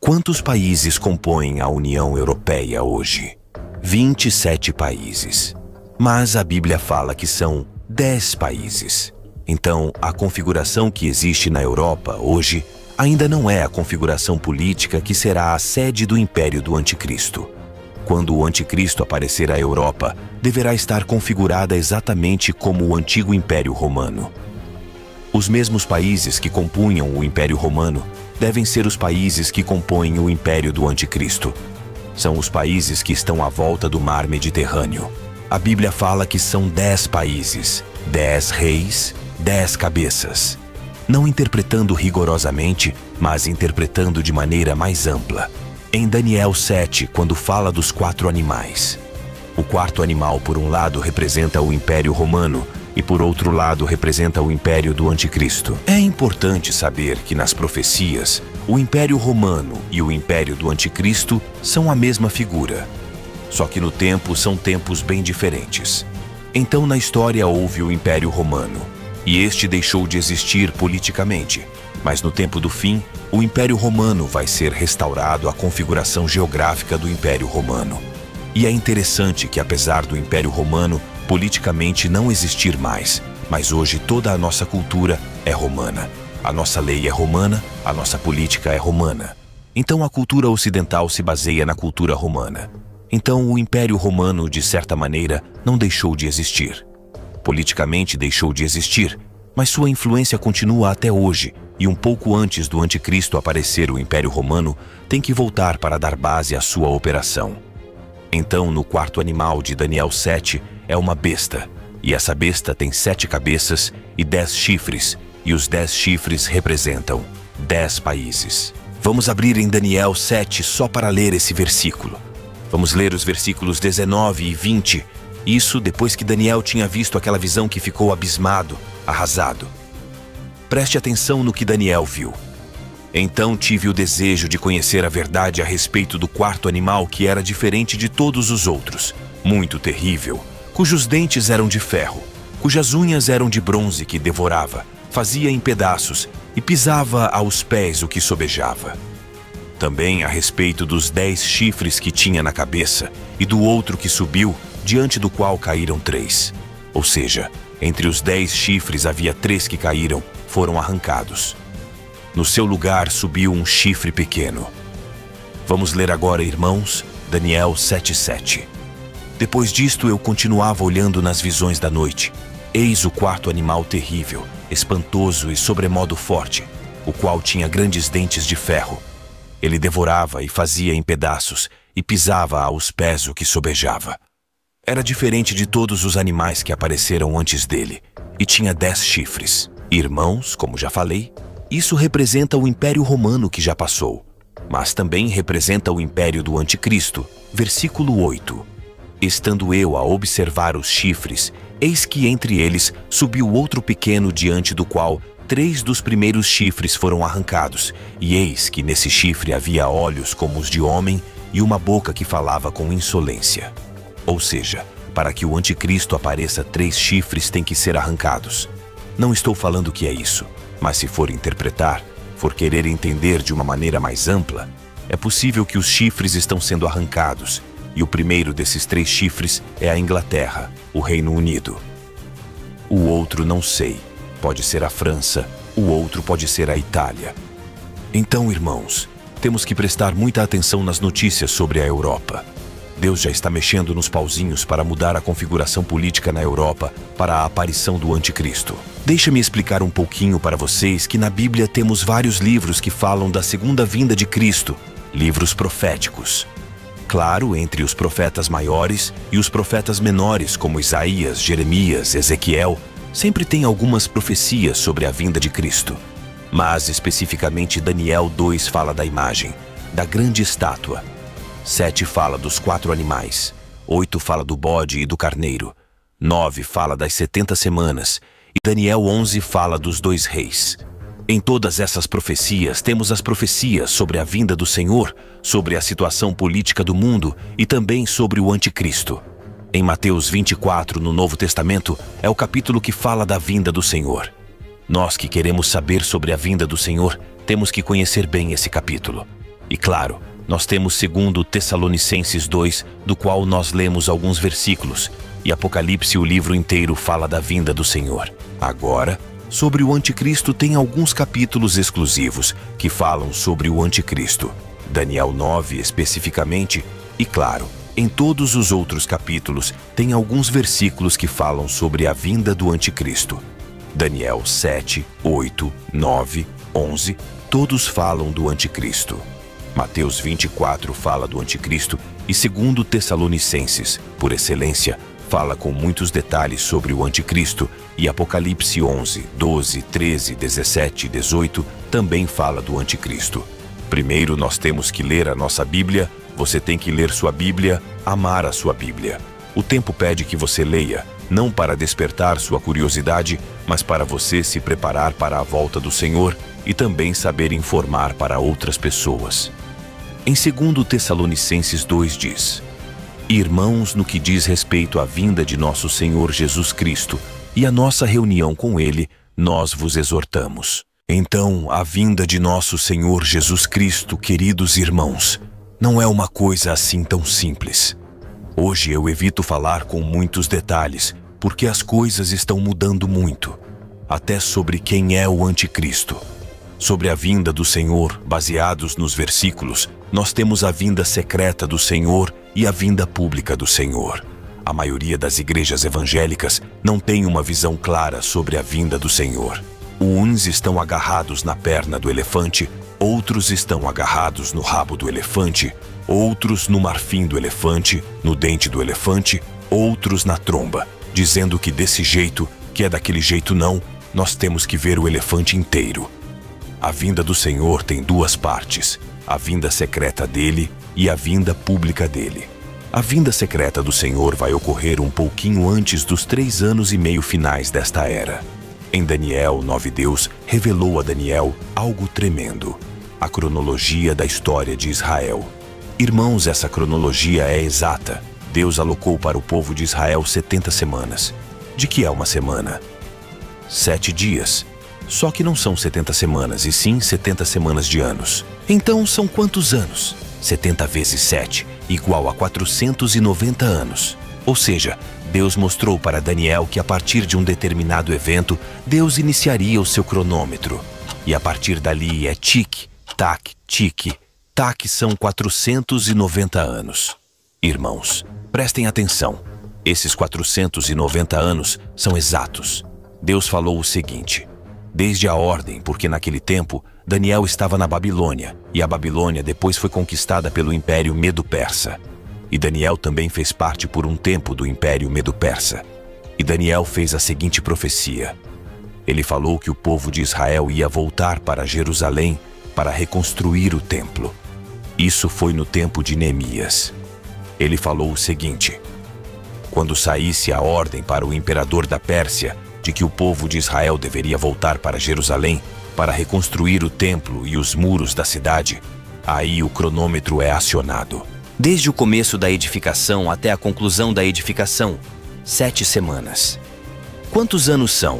Quantos países compõem a União Europeia hoje? 27 países. Mas a Bíblia fala que são 10 países. Então, a configuração que existe na Europa hoje ainda não é a configuração política que será a sede do império do Anticristo. Quando o Anticristo aparecer à Europa, deverá estar configurada exatamente como o antigo Império Romano. Os mesmos países que compunham o Império Romano devem ser os países que compõem o Império do Anticristo. São os países que estão à volta do Mar Mediterrâneo. A Bíblia fala que são 10 países, 10 reis, 10 cabeças. Não interpretando rigorosamente, mas interpretando de maneira mais ampla. Em Daniel 7, quando fala dos 4 animais. O quarto animal, por um lado, representa o Império Romano e, por outro lado, representa o Império do Anticristo. É importante saber que, nas profecias, o Império Romano e o Império do Anticristo são a mesma figura. Só que no tempo são tempos bem diferentes. Então, na história, houve o Império Romano, e este deixou de existir politicamente. Mas no tempo do fim, o Império Romano vai ser restaurado à configuração geográfica do Império Romano. E é interessante que, apesar do Império Romano politicamente não existir mais, mas hoje toda a nossa cultura é romana. A nossa lei é romana, a nossa política é romana. Então a cultura ocidental se baseia na cultura romana. Então o Império Romano, de certa maneira, não deixou de existir. Politicamente deixou de existir, mas sua influência continua até hoje, e um pouco antes do Anticristo aparecer o Império Romano, tem que voltar para dar base à sua operação. Então, no quarto animal de Daniel 7, é uma besta, e essa besta tem 7 cabeças e 10 chifres, e os 10 chifres representam 10 países. Vamos abrir em Daniel 7 só para ler esse versículo. Vamos ler os versículos 19 e 20, isso depois que Daniel tinha visto aquela visão que ficou abismado, arrasado. Preste atenção no que Daniel viu. Então tive o desejo de conhecer a verdade a respeito do quarto animal, que era diferente de todos os outros, muito terrível, cujos dentes eram de ferro, cujas unhas eram de bronze, que devorava, fazia em pedaços e pisava aos pés o que sobejava. Também a respeito dos 10 chifres que tinha na cabeça e do outro que subiu, diante do qual caíram 3. Ou seja, entre os 10 chifres havia 3 que caíram, foram arrancados. No seu lugar subiu um chifre pequeno. Vamos ler agora, irmãos, Daniel 7:7. Depois disto eu continuava olhando nas visões da noite. Eis o quarto animal terrível, espantoso e sobremodo forte, o qual tinha grandes dentes de ferro. Ele devorava e fazia em pedaços, e pisava aos pés o que sobejava. Era diferente de todos os animais que apareceram antes dele, e tinha 10 chifres. Irmãos, como já falei, isso representa o Império Romano que já passou, mas também representa o Império do Anticristo. Versículo 8. Estando eu a observar os chifres, eis que entre eles subiu outro pequeno, diante do qual 3 dos primeiros chifres foram arrancados, e eis que nesse chifre havia olhos como os de homem e uma boca que falava com insolência. Ou seja, para que o Anticristo apareça, 3 chifres têm que ser arrancados. Não estou falando que é isso, mas se for interpretar, for querer entender de uma maneira mais ampla, é possível que os chifres estão sendo arrancados, e o primeiro desses 3 chifres é a Inglaterra, o Reino Unido. O outro não sei, pode ser a França, o outro pode ser a Itália. Então, irmãos, temos que prestar muita atenção nas notícias sobre a Europa. Deus já está mexendo nos pauzinhos para mudar a configuração política na Europa para a aparição do Anticristo. Deixa-me explicar um pouquinho para vocês que na Bíblia temos vários livros que falam da segunda vinda de Cristo, livros proféticos. Claro, entre os profetas maiores e os profetas menores, como Isaías, Jeremias, Ezequiel, sempre tem algumas profecias sobre a vinda de Cristo. Mas, especificamente, Daniel 2 fala da imagem, da grande estátua. 7 fala dos 4 animais, 8 fala do bode e do carneiro, 9 fala das 70 semanas, e Daniel 11 fala dos 2 reis. Em todas essas profecias, temos as profecias sobre a vinda do Senhor, sobre a situação política do mundo e também sobre o Anticristo. Em Mateus 24, no Novo Testamento, é o capítulo que fala da vinda do Senhor. Nós que queremos saber sobre a vinda do Senhor, temos que conhecer bem esse capítulo. E claro, nós temos 2 Tessalonicenses 2, do qual nós lemos alguns versículos, e Apocalipse, o livro inteiro, fala da vinda do Senhor. Agora, sobre o Anticristo tem alguns capítulos exclusivos que falam sobre o Anticristo. Daniel 9 especificamente, e claro, em todos os outros capítulos tem alguns versículos que falam sobre a vinda do Anticristo. Daniel 7, 8, 9, 11, todos falam do Anticristo. Mateus 24 fala do Anticristo e 2 Tessalonicenses, por excelência, fala com muitos detalhes sobre o Anticristo, e Apocalipse 11, 12, 13, 17 e 18 também fala do Anticristo. Primeiro nós temos que ler a nossa Bíblia, você tem que ler sua Bíblia, amar a sua Bíblia. O tempo pede que você leia, não para despertar sua curiosidade, mas para você se preparar para a volta do Senhor e também saber informar para outras pessoas. Em 2 Tessalonicenses 2 diz: Irmãos, no que diz respeito à vinda de nosso Senhor Jesus Cristo e a nossa reunião com Ele, nós vos exortamos. Então, a vinda de nosso Senhor Jesus Cristo, queridos irmãos, não é uma coisa assim tão simples. Hoje eu evito falar com muitos detalhes, porque as coisas estão mudando muito, até sobre quem é o Anticristo. Sobre a vinda do Senhor, baseados nos versículos, nós temos a vinda secreta do Senhor e a vinda pública do Senhor. A maioria das igrejas evangélicas não tem uma visão clara sobre a vinda do Senhor. Uns estão agarrados na perna do elefante, outros estão agarrados no rabo do elefante, outros no marfim do elefante, no dente do elefante, outros na tromba, dizendo que desse jeito, que é daquele jeito não, nós temos que ver o elefante inteiro. A vinda do Senhor tem duas partes, a vinda secreta dele e a vinda pública dele. A vinda secreta do Senhor vai ocorrer um pouquinho antes dos 3 anos e meio finais desta era. Em Daniel 9, Deus revelou a Daniel algo tremendo, a cronologia da história de Israel. Irmãos, essa cronologia é exata. Deus alocou para o povo de Israel 70 semanas. De que é uma semana? 7 dias. Só que não são 70 semanas, e sim 70 semanas de anos. Então são quantos anos? 70 vezes 7, igual a 490 anos. Ou seja, Deus mostrou para Daniel que a partir de um determinado evento, Deus iniciaria o seu cronômetro. E a partir dali é tique, tac, tique, tac, são 490 anos. Irmãos, prestem atenção. Esses 490 anos são exatos. Deus falou o seguinte: desde a ordem, porque naquele tempo Daniel estava na Babilônia, e a Babilônia depois foi conquistada pelo Império Medo-Persa. E Daniel também fez parte por um tempo do Império Medo-Persa. E Daniel fez a seguinte profecia. Ele falou que o povo de Israel ia voltar para Jerusalém para reconstruir o templo. Isso foi no tempo de Neemias. Ele falou o seguinte: quando saísse a ordem para o imperador da Pérsia de que o povo de Israel deveria voltar para Jerusalém para reconstruir o templo e os muros da cidade, aí o cronômetro é acionado. Desde o começo da edificação até a conclusão da edificação, 7 semanas. Quantos anos são?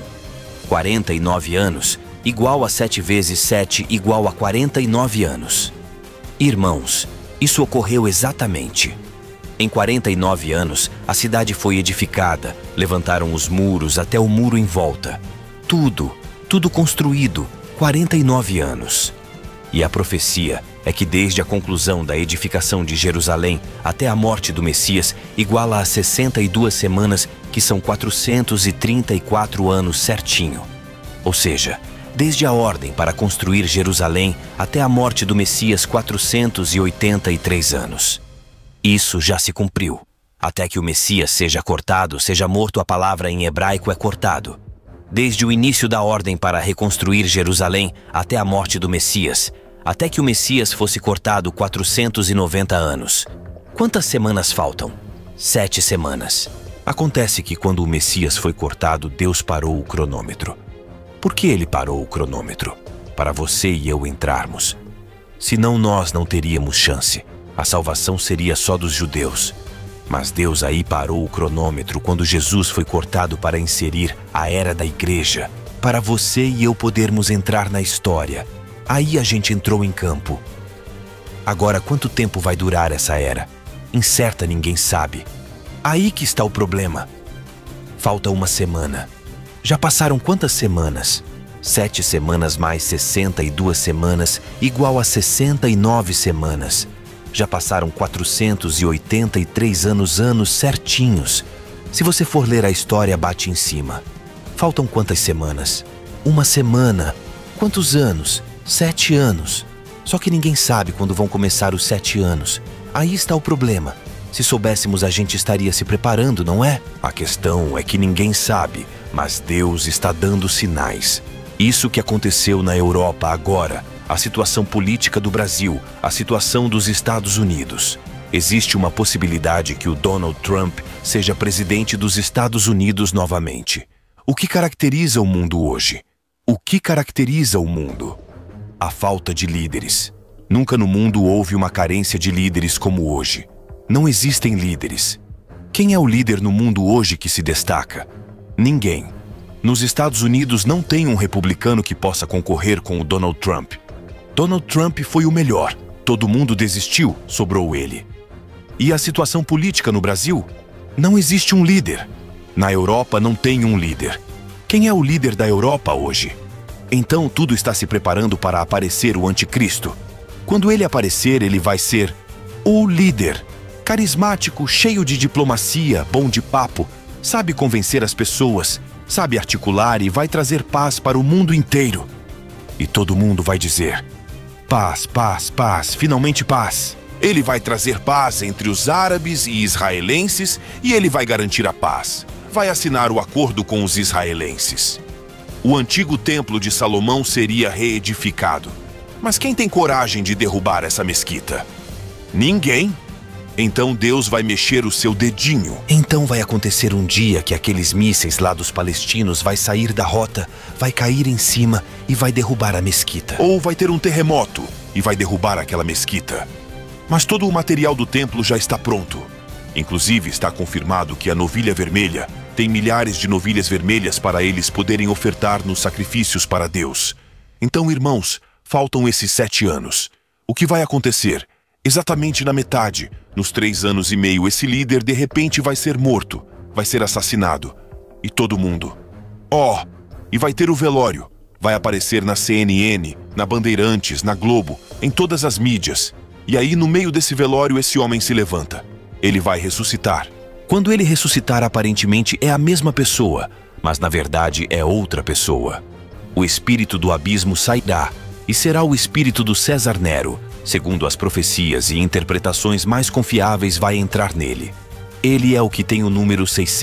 49 anos, igual a 7 vezes 7, igual a 49 anos. Irmãos, isso ocorreu exatamente. Em 49 anos, a cidade foi edificada, levantaram os muros até o muro em volta. Tudo construído, 49 anos. E a profecia é que desde a conclusão da edificação de Jerusalém até a morte do Messias, iguala a 62 semanas, que são 434 anos certinho. Ou seja, desde a ordem para construir Jerusalém até a morte do Messias, 483 anos. Isso já se cumpriu. Até que o Messias seja cortado, seja morto, a palavra em hebraico é cortado. Desde o início da ordem para reconstruir Jerusalém até a morte do Messias, até que o Messias fosse cortado, 490 anos. Quantas semanas faltam? 7 semanas. Acontece que quando o Messias foi cortado, Deus parou o cronômetro. Por que ele parou o cronômetro? Para você e eu entrarmos. Senão nós não teríamos chance. A salvação seria só dos judeus. Mas Deus aí parou o cronômetro quando Jesus foi cortado para inserir a era da igreja, para você e eu podermos entrar na história. Aí a gente entrou em campo. Agora, quanto tempo vai durar essa era? Incerta, ninguém sabe. Aí que está o problema. Falta uma semana. Já passaram quantas semanas? 7 semanas mais 62 semanas, igual a 69 semanas. Já passaram 483 anos certinhos. Se você for ler a história, bate em cima. Faltam quantas semanas? Uma semana. Quantos anos? 7 anos. Só que ninguém sabe quando vão começar os 7 anos. Aí está o problema. Se soubéssemos, a gente estaria se preparando, não é? A questão é que ninguém sabe, mas Deus está dando sinais. Isso que aconteceu na Europa agora, a situação política do Brasil, a situação dos Estados Unidos. Existe uma possibilidade que o Donald Trump seja presidente dos Estados Unidos novamente. O que caracteriza o mundo hoje? O que caracteriza o mundo? A falta de líderes. Nunca no mundo houve uma carência de líderes como hoje. Não existem líderes. Quem é o líder no mundo hoje que se destaca? Ninguém. Nos Estados Unidos não tem um republicano que possa concorrer com o Donald Trump. Donald Trump foi o melhor. Todo mundo desistiu, sobrou ele. E a situação política no Brasil? Não existe um líder. Na Europa não tem um líder. Quem é o líder da Europa hoje? Então tudo está se preparando para aparecer o anticristo. Quando ele aparecer, ele vai ser o líder. Carismático, cheio de diplomacia, bom de papo, sabe convencer as pessoas, sabe articular e vai trazer paz para o mundo inteiro. E todo mundo vai dizer: paz, paz, paz, finalmente paz. Ele vai trazer paz entre os árabes e israelenses e ele vai garantir a paz. Vai assinar o acordo com os israelenses. O antigo templo de Salomão seria reedificado. Mas quem tem coragem de derrubar essa mesquita? Ninguém. Então Deus vai mexer o seu dedinho. Então vai acontecer um dia que aqueles mísseis lá dos palestinos vai sair da rota, vai cair em cima e vai derrubar a mesquita. Ou vai ter um terremoto e vai derrubar aquela mesquita. Mas todo o material do templo já está pronto. Inclusive está confirmado que a novilha vermelha tem milhares de novilhas vermelhas para eles poderem ofertar nos sacrifícios para Deus. Então, irmãos, faltam esses 7 anos. O que vai acontecer? Exatamente na metade, nos 3 anos e meio, esse líder de repente vai ser morto, vai ser assassinado. E todo mundo. E vai ter o velório. Vai aparecer na CNN, na Bandeirantes, na Globo, em todas as mídias. E aí, no meio desse velório, esse homem se levanta. Ele vai ressuscitar. Quando ele ressuscitar, aparentemente é a mesma pessoa, mas na verdade é outra pessoa. O espírito do abismo sairá e será o espírito do César Nero. Segundo as profecias e interpretações mais confiáveis, vai entrar nele. Ele é o que tem o número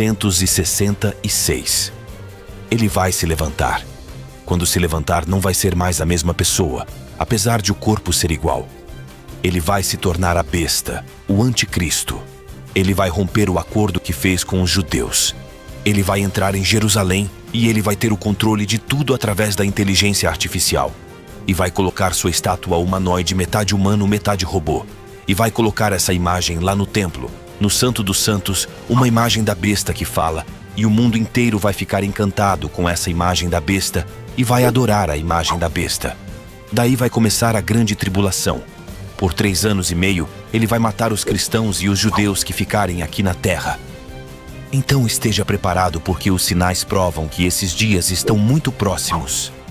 666. Ele vai se levantar. Quando se levantar, não vai ser mais a mesma pessoa, apesar de o corpo ser igual. Ele vai se tornar a besta, o anticristo. Ele vai romper o acordo que fez com os judeus. Ele vai entrar em Jerusalém e ele vai ter o controle de tudo através da inteligência artificial. E vai colocar sua estátua humanoide, metade humano, metade robô. E vai colocar essa imagem lá no templo, no Santo dos Santos, uma imagem da besta que fala. E o mundo inteiro vai ficar encantado com essa imagem da besta e vai adorar a imagem da besta. Daí vai começar a grande tribulação. Por 3 anos e meio, ele vai matar os cristãos e os judeus que ficarem aqui na terra. Então esteja preparado, porque os sinais provam que esses dias estão muito próximos.